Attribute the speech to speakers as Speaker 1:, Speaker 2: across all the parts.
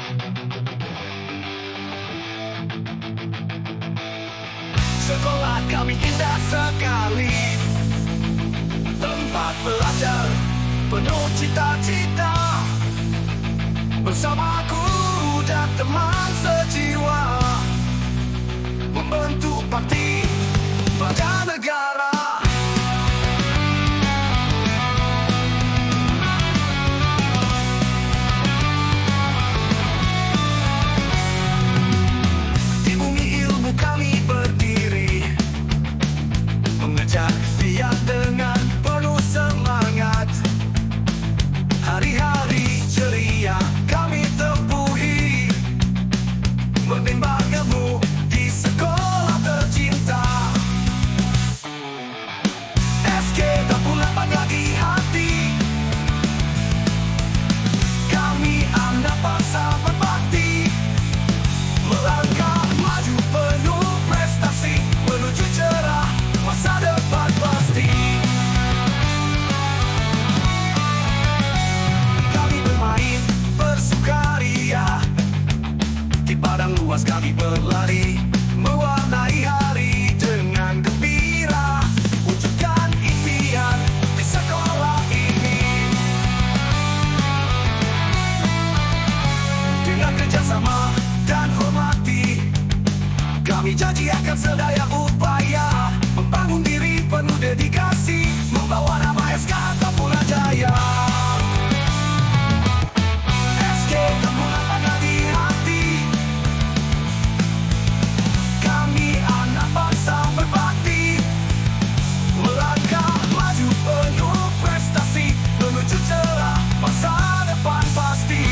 Speaker 1: Sekolah kami indah sekali, tempat belajar penuh cita-cita. Bersamaku dan teman sejiwa, membentuk bakti pada negara. Di bumi ilmu kami berdiri, mengejar dia dengan penuh semangat. Hari-hari ceria kami tempuhi, menimba ilmu di sekolah tercinta. SK tak pula bangga di hati, kami anak bangsa berbakti, melangkah maju penuh prestasi, menuju cerah masa depan pasti. Kami bermain bersukaria, di padang luas kami berlari, mewarnai hari dengan gembira, wujudkan impian di sekolah ini. Dengan kerjasama dan hormati, kami janji akan sedaya upaya, membangun diri penuh dedikasi, membawa nama SK Tapula Jaya. SK Tapula bangga di hati, kami anak bangsa berbakti, melangkah maju penuh prestasi, menuju cerah masa depan pasti.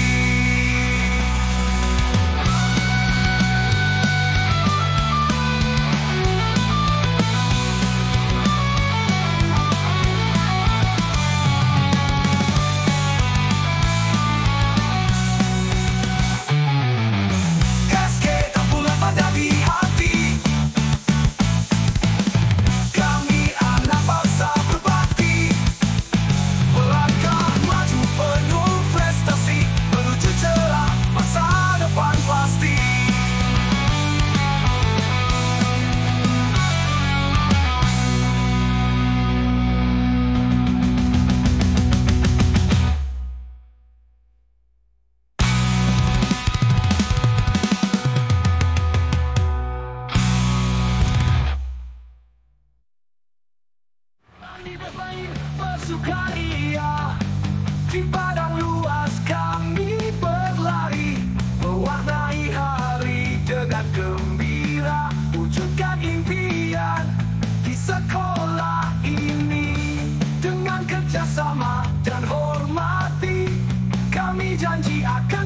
Speaker 1: SK Tapula bangga di hati, kami anak bangsa berbakti, melangkah maju penuh prestasi, menuju cerah masa depan pasti. Kami bermain bersukaria, di padang luas kami berlari, mewarnai hari dengan gembira, wujudkan impian di sekolah ini. Dengan kerjasama dan hormati, kami janji akan